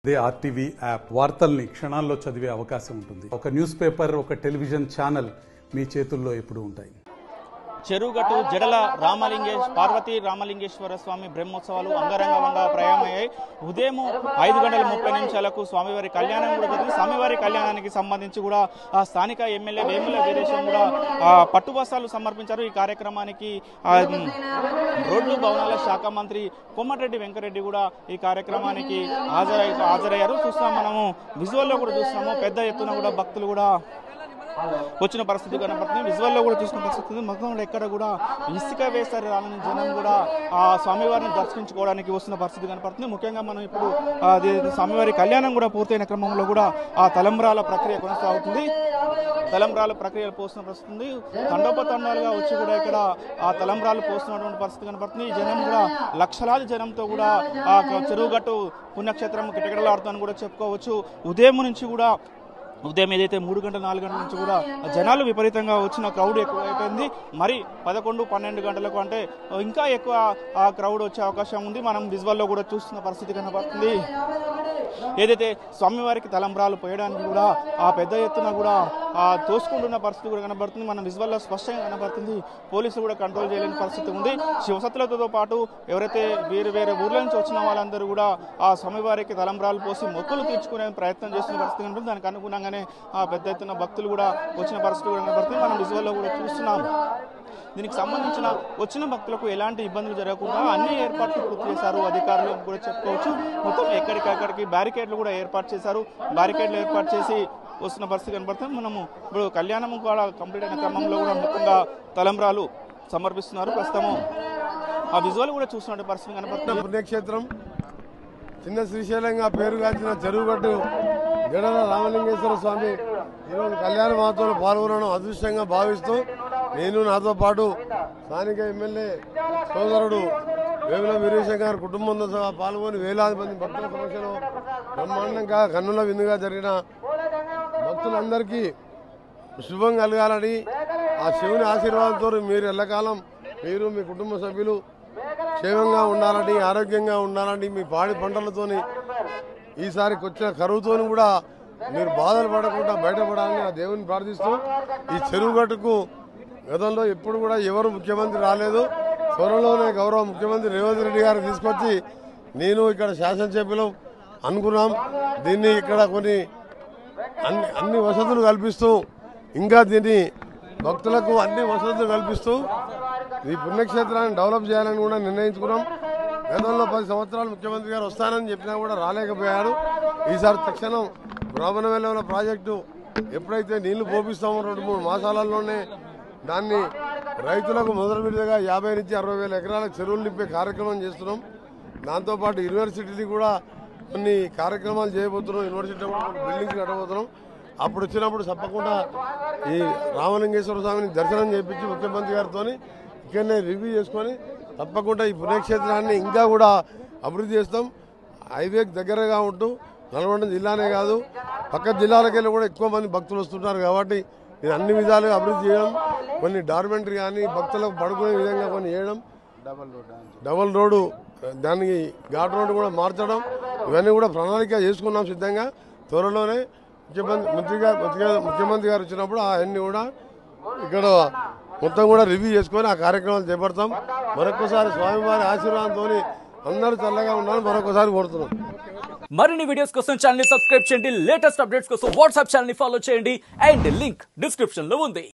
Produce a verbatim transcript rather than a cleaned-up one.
They RTV app వార్తల్ని క్షణాల్లో చదివే అవకాశం ఉంటుంది. ఒక న్యూస్ పేపర్, ఒక టెలివిజన్ ఛానల్ మీ చేతుల్లో ఎప్పుడూ ఉంటాయి. చెరువుగట్టు జడల రామలింగేశ్వర పార్వతీ రామలింగేశ్వర స్వామి బ్రహ్మోత్సవాలు అంగరంగంగా ప్రారంభమయ్యాయి. ఉదయం ఐదు గంటల ముప్పై నిమిషాలకు స్వామివారి కళ్యాణం కూడా జరిగింది. స్వామివారి కళ్యాణానికి సంబంధించి కూడా ఆ స్థానిక ఎమ్మెల్యే వేముల వీరేశం కూడా పట్టుబస్తాలు సమర్పించారు. ఈ కార్యక్రమానికి రోడ్లు భవనాల శాఖ మంత్రి కోమటిరెడ్డి వెంకరెడ్డి కూడా ఈ కార్యక్రమానికి హాజరై హాజరయ్యారు. చూస్తాం, మనము విజువల్లో కూడా చూస్తాము. పెద్ద ఎత్తున కూడా భక్తులు కూడా వచ్చిన పరిస్థితి కనపడుతుంది. విజువల్లో కూడా చూసిన పరిస్థితి మొత్తం ఎక్కడ కూడా ఇసుక వేస్తారు రాలని జనం కూడా ఆ స్వామివారిని దర్శించుకోవడానికి వస్తున్న పరిస్థితి కనపడుతుంది. ముఖ్యంగా మనం ఇప్పుడు స్వామివారి కళ్యాణం కూడా పూర్తయిన క్రమంలో కూడా ఆ తలంబ్రాల ప్రక్రియ కొనసాగుతుంది. తలంబ్రాల ప్రక్రియ పోస్తున్న పరిస్థితి తండోపతండాలుగా వచ్చి కూడా ఇక్కడ ఆ తలంబ్రాలు పోస్తున్నటువంటి పరిస్థితి కనపడుతుంది. ఈ జనం కూడా లక్షలాది జనంతో కూడా ఆ చెరువుగట్టు పుణ్యక్షేత్రం కిటకిటలాడుతుందని కూడా చెప్పుకోవచ్చు. ఉదయం నుంచి కూడా ఉదయం ఏదైతే మూడు గంటల నాలుగు గంటల నుంచి కూడా జనాలు విపరీతంగా వచ్చిన క్రౌడ్ ఎక్కువ అయిపోయింది. మరి పదకొండు పన్నెండు గంటలకు అంటే ఇంకా ఎక్కువ ఆ క్రౌడ్ వచ్చే అవకాశం ఉంది. మనం విజువల్లో కూడా చూస్తున్న పరిస్థితి కనబడుతుంది. ఏదైతే స్వామివారికి తలంబ్రాలు పోయడానికి కూడా ఆ పెద్ద ఎత్తున కూడా ఆ తోసుకుంటున్న పరిస్థితి కూడా కనబడుతుంది. మనం విజువల్లో స్పష్టంగా కనబడుతుంది. పోలీసులు కూడా కంట్రోల్ చేయలేని పరిస్థితి ఉంది. శివసత్తులతో పాటు ఎవరైతే వేరు వేరే ఊర్ల నుంచి వచ్చిన వాళ్ళందరూ కూడా ఆ స్వామివారికి తలంబ్రాలు పోసి మొక్కులు తీర్చుకునే ప్రయత్నం చేస్తున్న పరిస్థితి కనబడుతుంది. దానికి అనుగుణంగా ఆ పెద్ద ఎత్తున భక్తులు కూడా వచ్చిన పరిస్థితి కూడా కనబడుతుంది. మనం విజువల్లో కూడా చూస్తున్నాం. దీనికి సంబంధించిన వచ్చిన భక్తులకు ఎలాంటి ఇబ్బందులు జరగకుండా అన్ని ఏర్పాట్లు పూర్తి చేశారు అధికారులు కూడా చెప్పుకోవచ్చు. మొత్తం ఎక్కడికక్కడికి బ్యారికేడ్లు కూడా ఏర్పాటు చేశారు. బ్యారికేడ్లు ఏర్పాటు చేసి వస్తున్న పరిస్థితి కనబడుతుంది. మనము ఇప్పుడు కళ్యాణం కూడా కంప్లీట్ అయిన క్రమంలో కూడా మొత్తంగా తలంబ్రాలు సమర్పిస్తున్నారు. ప్రస్తుతము ఆ విజువల్ కూడా చూస్తున్న పరిస్థితి కనబడుతుంది. పుణ్యక్షేత్రం చిన్న శ్రీశైలంగా పేరుగాంచిన చెరువుగట్టు జడల రామలింగేశ్వర స్వామి ఈరోజు కళ్యాణ మహోత్సవంలో పాల్గొనడం అదృష్టంగా భావిస్తూ నేను, నాతో పాటు స్థానిక ఎమ్మెల్యే సోదరుడు వేముల వీరేశం గారి కుటుంబంతో సహా పాల్గొని వేలాది మంది భక్తుల సమక్షంలో బ్రహ్మాండంగా కన్నుల విందుగా జరిగిన భక్తులందరికీ శుభం కలగాలని, ఆ శివుని ఆశీర్వాదంతో మీరు ఎల్లకాలం మీరు మీ కుటుంబ సభ్యులు క్షేమంగా ఉండాలని, ఆరోగ్యంగా ఉండాలని, మీ పాడి పంటలతోని ఈసారికి వచ్చిన కరువుతో కూడా మీరు బాధలు పడకుండా బయటపడాలని ఆ దేవుని ప్రార్థిస్తూ ఈ చెరువుగట్టుకు గతంలో ఎప్పుడు కూడా ఎవరు ముఖ్యమంత్రి రాలేదు. త్వరలోనే గౌరవ ముఖ్యమంత్రి రేవంత్ రెడ్డి గారు తీసుకొచ్చి నేను ఇక్కడ శాసనసభ్యులు అనుకున్నాం. దీన్ని ఇక్కడ కొన్ని అన్ని అన్ని వసతులు కల్పిస్తూ ఇంకా దీన్ని భక్తులకు అన్ని వసతులు కల్పిస్తూ ఈ పుణ్యక్షేత్రాన్ని డెవలప్ చేయాలని కూడా నిర్ణయించుకున్నాం. గతంలో పది సంవత్సరాలు ముఖ్యమంత్రి గారు వస్తానని చెప్పినా కూడా రాలేకపోయారు. ఈసారి తక్షణం బ్రాహ్మణవేల ప్రాజెక్టు ఎప్పుడైతే నీళ్లు పోపిస్తామో రెండు మూడు మాసాలలోనే దాన్ని రైతులకు మొదటి విడతగా యాభై నుంచి అరవై వేల ఎకరాలకు చెరువులు నింపే కార్యక్రమం చేస్తున్నాం. దాంతోపాటు యూనివర్సిటీని కూడా కొన్ని కార్యక్రమాలు చేయబోతున్నాం. యూనివర్సిటీలో కూడా కొన్ని బిల్డింగ్స్ కట్టబోతున్నాం. అప్పుడు వచ్చినప్పుడు తప్పకుండా ఈ రామలింగేశ్వర స్వామిని దర్శనం చేయించి ముఖ్యమంత్రి గారితో ఇక్కడనే రివ్యూ చేసుకొని తప్పకుండా ఈ పుణ్యక్షేత్రాన్ని ఇంకా కూడా అభివృద్ధి చేస్తాం. హైవేకి దగ్గరగా ఉంటూ నల్గొండ జిల్లానే కాదు పక్క జిల్లాలకు వెళ్ళి కూడా ఎక్కువ మంది భక్తులు వస్తుంటారు. కాబట్టి ఇది అన్ని విధాలుగా అభివృద్ధి చేయడం, కొన్ని డార్మెంటరీ కానీ భక్తులకు పడుకునే విధంగా కొన్ని చేయడం, డబల్ రోడ్డు దానికి ఘాట్ రోడ్డు కూడా మార్చడం, ఇవన్నీ కూడా ప్రణాళిక చేసుకున్నాం సిద్ధంగా. త్వరలోనే ముఖ్యమంత్రి మంత్రి గారు ముఖ్యమంత్రి గారు వచ్చినప్పుడు అవన్నీ కూడా ఇక్కడ మొత్తం కూడా రివ్యూ చేసుకొని ఆ కార్యక్రమాలు చేపడతాం. మరొకసారి స్వామివారి ఆశీర్వాదంతో అందరూ చల్లగా ఉండాలని మరొకసారి కోరుతున్నాం. మరిన్ని వీడియోస్ కోసం ఛానల్ ని సబ్స్క్రైబ్ చేయండి. లేటెస్ట్ అప్డేట్స్ కోసం వాట్సాప్ ఛానల్ ని ఫాలో చేయండి. అండ్ లింక్ డిస్క్రిప్షన్ లో ఉంది.